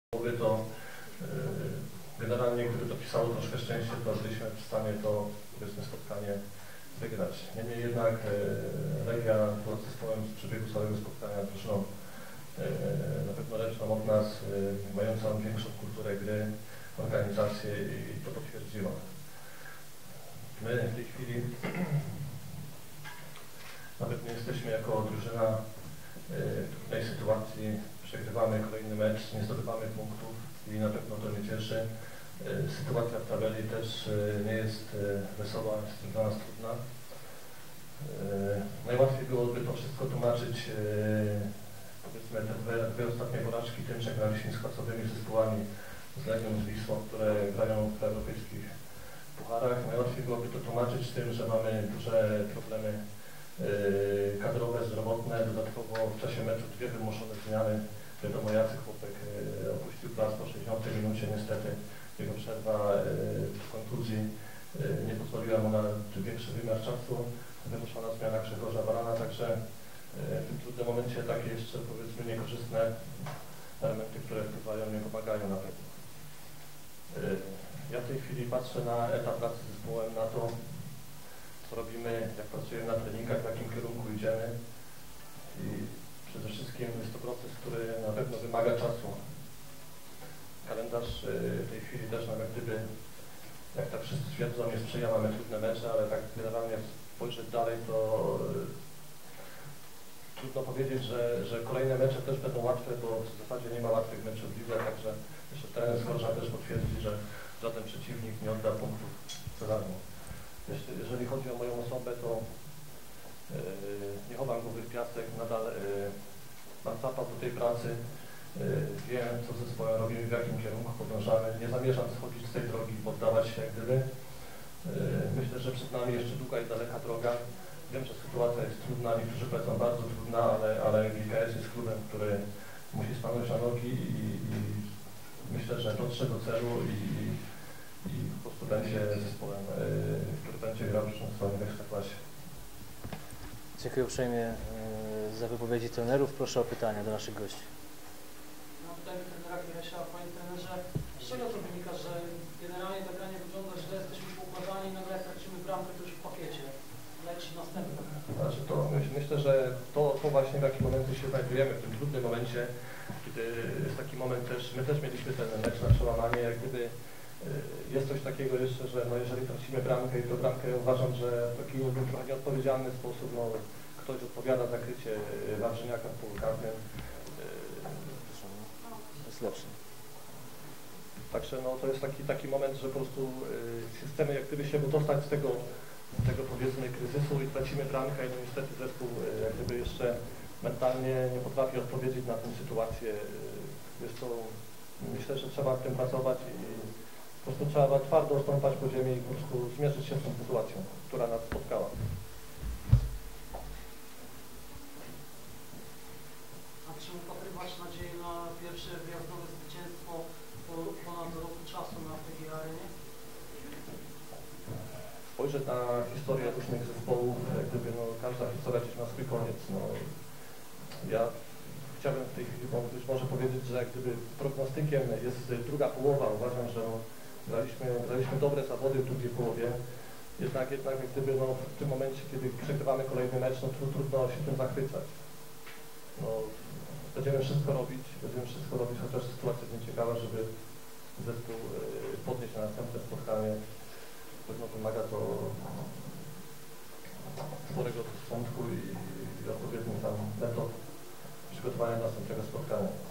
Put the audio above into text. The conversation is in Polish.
To generalnie, gdyby to pisało troszkę szczęście, to byliśmy w stanie to, powiedzmy, spotkanie wygrać. Niemniej jednak Legia pod zespołem z przebiegu całego spotkania drużyną na pewno lepszą od nas, mającą większą kulturę gry, organizację i to potwierdziła. My w tej chwili nawet nie jesteśmy jako drużyna w trudnej sytuacji, przegrywamy kolejny mecz, nie zdobywamy punktów i na pewno to mnie cieszy. Sytuacja w tabeli też nie jest wesoła, jest dla nas trudna. Najłatwiej byłoby to wszystko tłumaczyć, powiedzmy, te dwie ostatnie porażki tym, że graliśmy z klasowymi zespołami, z Legią, z Wisłą, które grają w europejskich pucharach. Najłatwiej byłoby to tłumaczyć tym, że mamy duże problemy kadrowe, zdrowotne, dodatkowo w czasie meczu dwie wymuszone zmiany. Wiadomo, Jacek Chłopek opuścił plac po 60 minucie, niestety jego przerwa w kontuzji nie pozwoliła mu na większy wymiar czasu. Wymuszona zmiana Grzegorza Barana, także w tym trudnym momencie takie jeszcze, powiedzmy, niekorzystne elementy, które wpływają, nie pomagają na pewno. Ja w tej chwili patrzę na etap pracy z zespołem, na to, co robimy, jak pracujemy na treningach, w jakim kierunku idziemy. I przede wszystkim jest to proces, który na pewno wymaga czasu. Kalendarz w tej chwili też nam jak gdyby, jak tak wszyscy twierdzą, nie sprzyja, mamy trudne mecze, ale tak generalnie spojrzeć dalej, to trudno powiedzieć, że kolejne mecze też będą łatwe, bo w zasadzie nie ma łatwych meczów w lidze, także jeszcze trener Skorża też potwierdzi, że żaden przeciwnik nie odda punktów za darmo. Jeżeli chodzi o moją osobę, to nie chowam głowy w piasek, nadal mam zapał do tej pracy, wiem, co z zespołem robimy, w jakim kierunku podążamy. Nie zamierzam schodzić z tej drogi i poddawać się jak gdyby. Myślę, że przed nami jeszcze długa i daleka droga. Wiem, że sytuacja jest trudna, niektórzy powiedzą bardzo trudna, ale GKS jest klubem, który musi stanąć na nogi i myślę, że dotrze do celu i po prostu będzie zespołem, który będzie grał już na swoim Ekstraklasie. Dziękuję uprzejmie za wypowiedzi trenerów. Proszę o pytania do naszych gości. Mam pytanie trenera Kiresia. Panie trenerze, z czego to wynika, że generalnie ta gra nie wygląda źle, jesteśmy poukładani i nagle jak tracimy bramkę, to już w pakiecie. Leci następny. Znaczy to myślę, że to właśnie w jakim momencie się znajdujemy, w tym trudnym momencie, kiedy jest taki moment też, my też mieliśmy ten mecz na przełamanie, jak gdyby jest coś takiego jeszcze, że no jeżeli tracimy bramkę i to bramkę uważam, że w taki trochę nieodpowiedzialny sposób, no ktoś odpowiada za krycie Wawrzyniaka w polu karnym. Jest lepszy. Także no to jest taki moment, że po prostu chcemy jak gdyby się dostać z tego powiedzmy kryzysu i tracimy bramkę i no niestety zespół jak gdyby jeszcze mentalnie nie potrafi odpowiedzieć na tę sytuację. Jest to, myślę, że trzeba w tym pracować i po prostu trzeba twardo stąpać po ziemi i po prostu zmierzyć się z tą sytuacją, która nas spotkała. A czy upatrywać nadzieję na pierwsze wyjazdowe zwycięstwo po ponad roku czasu na tej arenie? Spojrzeć na historię różnych zespołów, jak gdyby no, każda historia gdzieś ma swój koniec. No, ja chciałbym w tej chwili być może powiedzieć, że jak gdyby prognostykiem jest druga połowa. Uważam, że no, graliśmy dobre zawody w drugiej połowie. Jednak jak gdyby no, w tym momencie, kiedy przegrywamy kolejny mecz, no trudno się tym zachwycać. No, będziemy wszystko robić, chociaż sytuacja jest nieciekawa, żeby zespół podnieść na następne spotkanie. Pewno wymaga to sporego rozsądku i odpowiednich tam metod przygotowania następnego spotkania.